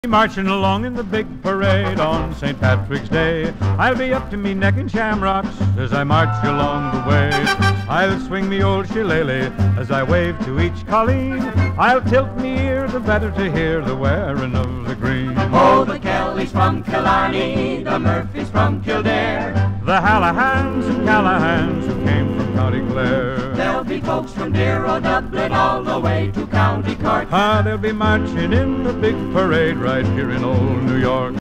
Marching along in the big parade on St. Patrick's Day. I'll be up to me neck in shamrocks as I march along the way. I'll swing me old shillelagh as I wave to each colleen. I'll tilt me ear the better to hear the wearing of the green. Oh, the Kellys from Killarney, the Murphys from Kildare, the Hallahans and Callahans who came from County Clare. There'll be folks from dear old Dublin all the way to County Cork. They'll be marching in the big parade right here in old New York.